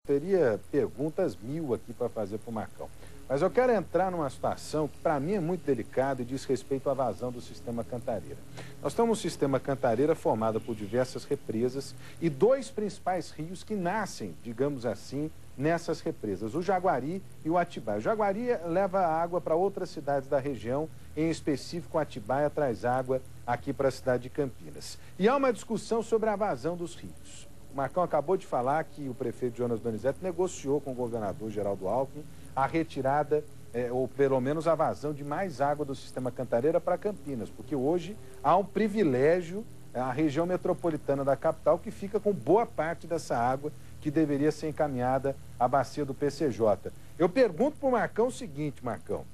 Teria perguntas mil aqui para fazer para o Marcão. Mas eu quero entrar numa situação que para mim é muito delicada e diz respeito à vazão do sistema Cantareira. Nós temos um sistema Cantareira formado por diversas represas e dois principais rios que nascem, digamos assim, nessas represas, o Jaguari e o Atibaia. O Jaguari leva água para outras cidades da região, em específico o Atibaia traz água aqui para a cidade de Campinas. E há uma discussão sobre a vazão dos rios. O Marcão acabou de falar que o prefeito Jonas Donizete negociou com o governador Geraldo Alckmin a retirada, ou pelo menos a vazão de mais água do sistema Cantareira para Campinas, porque hoje há um privilégio, a região metropolitana da capital, que fica com boa parte dessa água que deveria ser encaminhada à bacia do PCJ. Eu pergunto para o Marcão o seguinte, Marcão,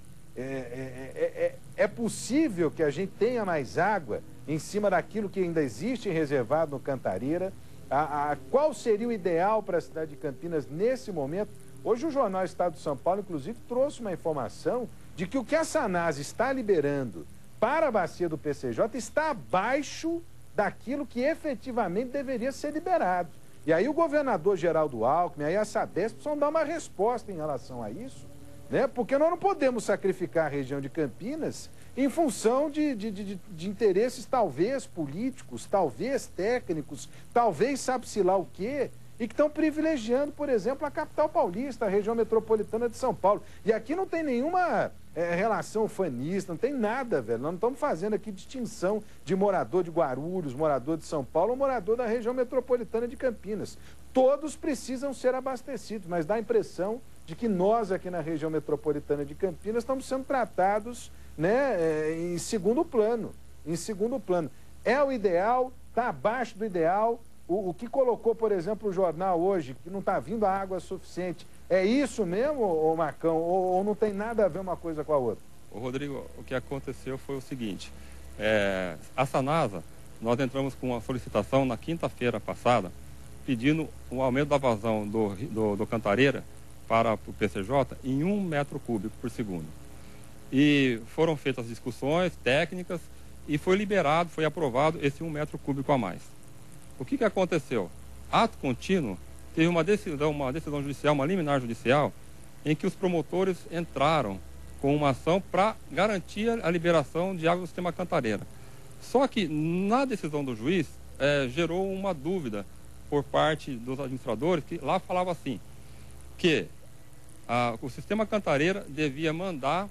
é possível que a gente tenha mais água em cima daquilo que ainda existe reservado no Cantareira? Qual seria o ideal para a cidade de Campinas nesse momento? Hoje o jornal Estado de São Paulo, inclusive, trouxe uma informação de que o que a Sanasa está liberando para a bacia do PCJ está abaixo daquilo que efetivamente deveria ser liberado. E aí o governador Geraldo Alckmin, aí a Sabesp precisam dar uma resposta em relação a isso, né? Porque nós não podemos sacrificar a região de Campinas em função de interesses talvez políticos, talvez técnicos, talvez sabe-se lá o quê, e que estão privilegiando, por exemplo, a capital paulista, a região metropolitana de São Paulo. E aqui não tem nenhuma relação fanista, não tem nada, velho. Nós não estamos fazendo aqui distinção de morador de Guarulhos, morador de São Paulo ou morador da região metropolitana de Campinas. Todos precisam ser abastecidos, mas dá a impressão de que nós aqui na região metropolitana de Campinas estamos sendo tratados, né, em segundo plano. Em segundo plano. É o ideal, está abaixo do ideal. O que colocou, por exemplo, o jornal hoje, que não está vindo a água suficiente, é isso mesmo, ô Marcão? Ou não tem nada a ver uma coisa com a outra? Ô Rodrigo, o que aconteceu foi o seguinte, a Sanasa, nós entramos com uma solicitação na quinta-feira passada, pedindo um aumento da vazão do Cantareira para o PCJ em 1 metro cúbico por segundo. E foram feitas discussões técnicas e foi liberado, foi aprovado esse 1 metro cúbico a mais. O que aconteceu? Ato contínuo, teve uma decisão judicial, uma liminar judicial, em que os promotores entraram com uma ação para garantir a liberação de água do sistema Cantareira. Só que na decisão do juiz gerou uma dúvida por parte dos administradores, que lá falava assim, que o sistema Cantareira devia mandar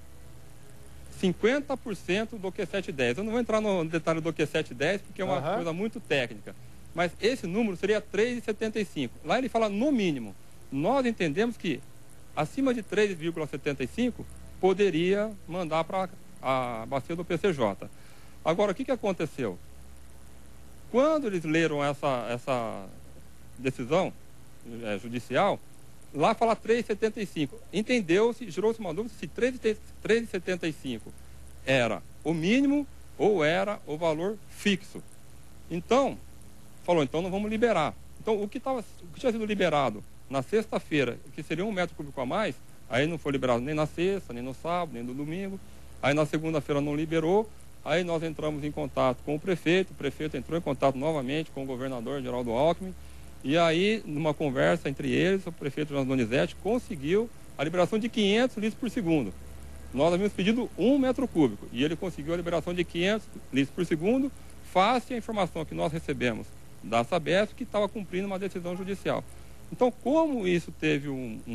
50% do Q710. Eu não vou entrar no detalhe do Q710, porque é uma coisa muito técnica. Mas esse número seria 3,75. Lá ele fala no mínimo. Nós entendemos que acima de 3,75 poderia mandar para a bacia do PCJ. Agora, o que aconteceu? Quando eles leram essa decisão judicial, lá fala 3,75. Entendeu-se, gerou-se uma dúvida se 3,75 era o mínimo ou era o valor fixo. Então, falou, então não vamos liberar. Então, o que tinha sido liberado na sexta-feira, que seria 1 metro cúbico a mais, aí não foi liberado nem na sexta, nem no sábado, nem no domingo. Aí na segunda-feira não liberou. Aí nós entramos em contato com o prefeito entrou em contato novamente com o governador Geraldo Alckmin. E aí, numa conversa entre eles, o prefeito Jonas Donizete conseguiu a liberação de 500 litros por segundo. Nós havíamos pedido 1 metro cúbico e ele conseguiu a liberação de 500 litros por segundo, face à informação que nós recebemos da Sabesp, que estava cumprindo uma decisão judicial. Então, como isso teve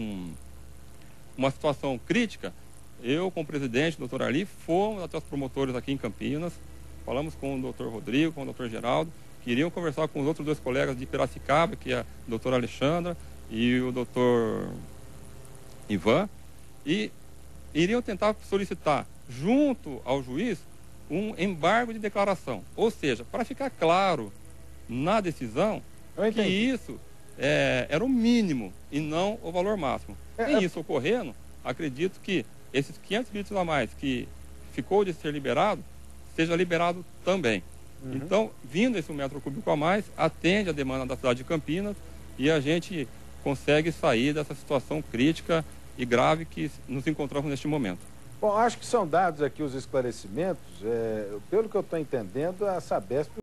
uma situação crítica, eu, com o presidente, o doutor Arli, fomos até os promotores aqui em Campinas, falamos com o doutor Rodrigo, com o doutor Geraldo, queriam conversar com os outros dois colegas de Piracicaba, que é a doutora Alexandra e o doutor Ivan, e iriam tentar solicitar, junto ao juiz, um embargo de declaração. Ou seja, para ficar claro na decisão que isso era o mínimo e não o valor máximo. Em isso ocorrendo, acredito que esses 500 litros a mais que ficou de ser liberado, seja liberado também. Então, vindo esse 1 metro cúbico a mais, atende a demanda da cidade de Campinas e a gente consegue sair dessa situação crítica e grave que nos encontramos neste momento. Bom, acho que são dados aqui os esclarecimentos. Pelo que eu estou entendendo, a Sabesp